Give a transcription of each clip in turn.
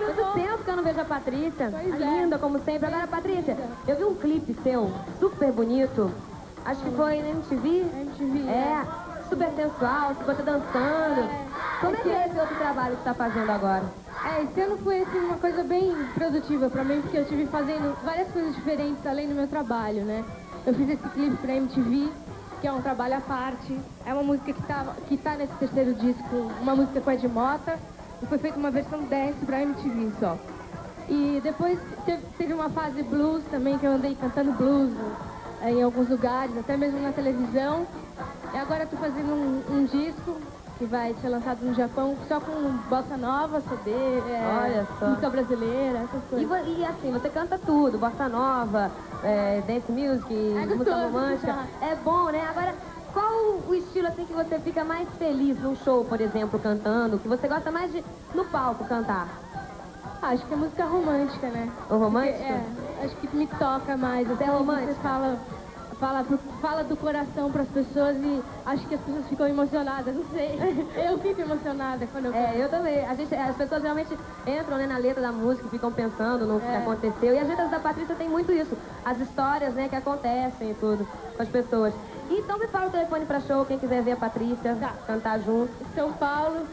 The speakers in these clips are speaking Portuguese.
Quanto tempo que eu não vejo a Patrícia. Linda, como sempre. Agora, Patrícia, eu vi um clipe seu, super bonito. Acho que foi na MTV. MTV, super sensual, você dançando. Como é que é esse outro trabalho que você tá fazendo agora? Esse ano foi assim, uma coisa bem produtiva pra mim, porque eu estive fazendo várias coisas diferentes além do meu trabalho, né? Eu fiz esse clipe pra MTV, que é um trabalho à parte. É uma música que tá nesse terceiro disco, uma música com Ed Mota, e foi feita uma versão dance pra MTV só. E depois teve uma fase blues também, que eu andei cantando blues em alguns lugares, até mesmo na televisão. E agora eu tô fazendo um disco que vai ser lançado no Japão, só com bossa nova, CD, Olha só. música brasileira, essas coisas. E assim, você canta tudo, bossa nova, dance music, música romântica. É bom, né? Agora, qual o estilo assim que você fica mais feliz num show, por exemplo, cantando, que você gosta mais de no palco cantar? Acho que é música romântica, né? O romântico? Porque, acho que me toca mais. Você é romântica? Você fala do coração para as pessoas e acho que as pessoas ficam emocionadas, não sei. Eu fico emocionada quando eu canto. Eu também. As pessoas realmente entram, né, na letra da música, ficam pensando no que aconteceu. E as letras da Patrícia tem muito isso. As histórias, né, que acontecem e tudo com as pessoas. Então me fala o telefone para show, quem quiser ver a Patrícia cantar junto. São Paulo,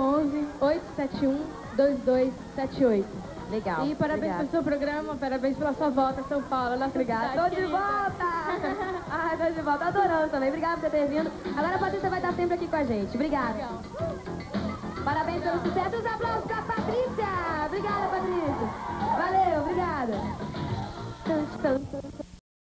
011-871-2278. Legal. E parabéns pelo seu programa, parabéns pela sua volta a São Paulo. Obrigada. Tô de volta! Ai, tô de volta. Adorando também. Obrigada por ter vindo. Agora a Patrícia vai estar sempre aqui com a gente. Obrigada. Legal. Parabéns pelo sucesso. Os aplausos pra Patrícia. Obrigada, Patrícia. Valeu, obrigada.